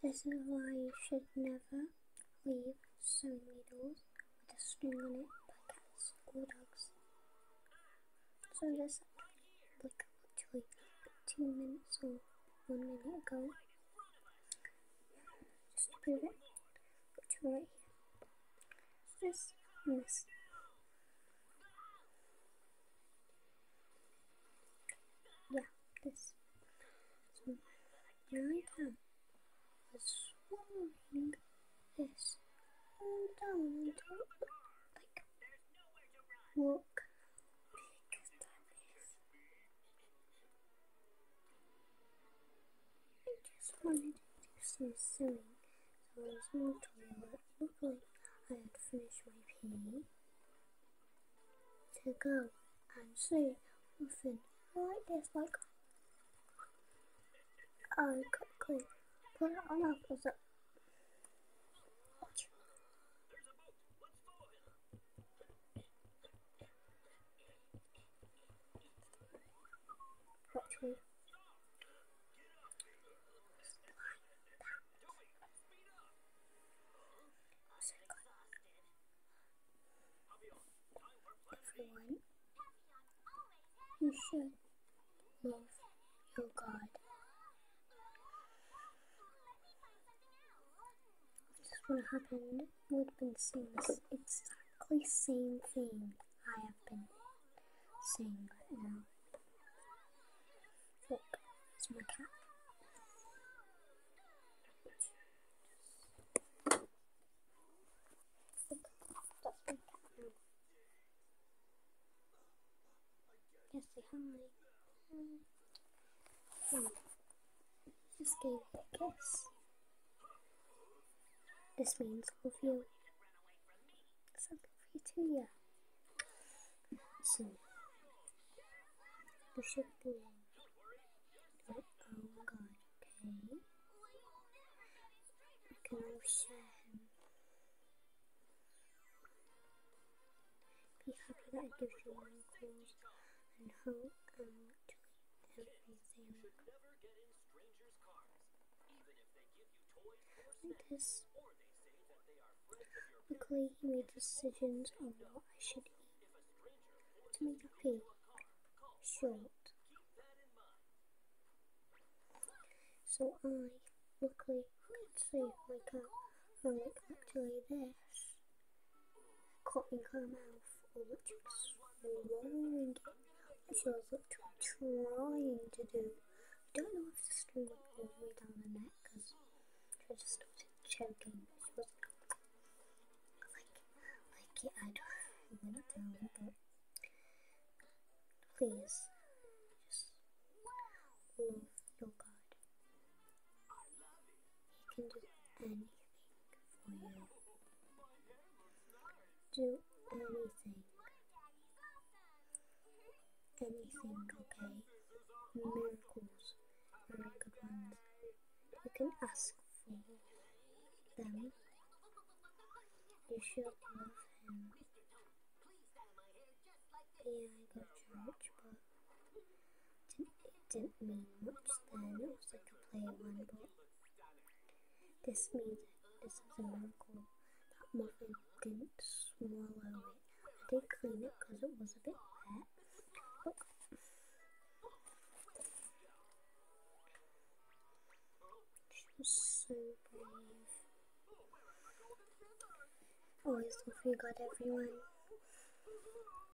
This is why you should never leave sewing needles with a string on it by cats or dogs. So this like literally 2 minutes or 1 minute ago. Just to prove it, which right here. This and this. Yeah, this. So my cat was swallowing this all down until like look big that is. I just wanted to do some sewing, so I was in the toilet. Luckily I had finished my pee to go and sew something like this, like I quickly put it on opposite. Actually, everyone, you should love your God. If this would have happened, you would have been saying this exactly same thing I have been saying right now. Look, it's my cat. Look, that's my cat now. Yes, say hi. Just gave it a kiss. This means love you. So good for you too, yeah. So, you should be your own God, okay? You can all share him. Be happy that it gives you miracles and hope and literally everything. Like this. Luckily, he made decisions on what I should eat to make happy. Short. So I, luckily, could save my cat from like literally this. Cutting her mouth or literally swallowing it, which I was literally trying to do. I don't know if the string went all the way down her neck because I just started choking. She was like it had went down, but please just love your God. He can do anything for you. Do anything. Anything, okay? Miracles, very good ones. You can ask for them. You should love him. Yeah, I go to church, but it didn't mean much then. It was like a play one, but this means this is a miracle. That muffin didn't swallow it. I did clean it because it was a bit wet. Look. She was so brave. Always love you, God, everyone.